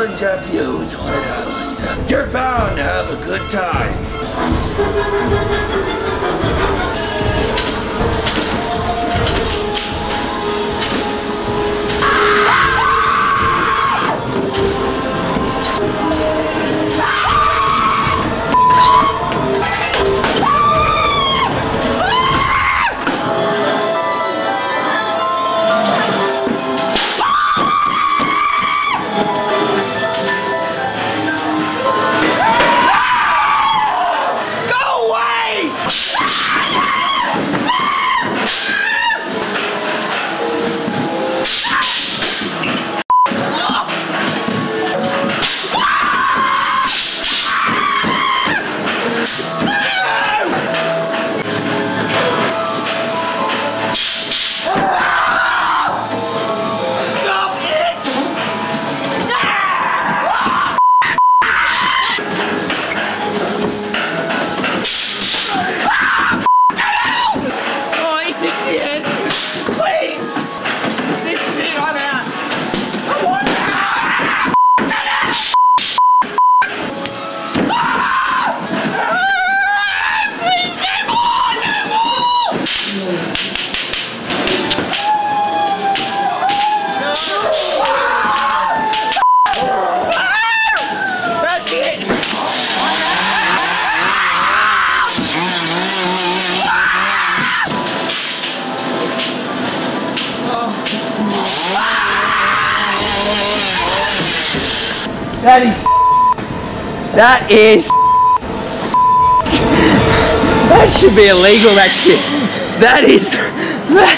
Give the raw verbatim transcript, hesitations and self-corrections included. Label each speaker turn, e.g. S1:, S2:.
S1: on Jackie O's haunted house. You're bound to have a good time.
S2: That is. That is. That should be illegal, that shit. That is.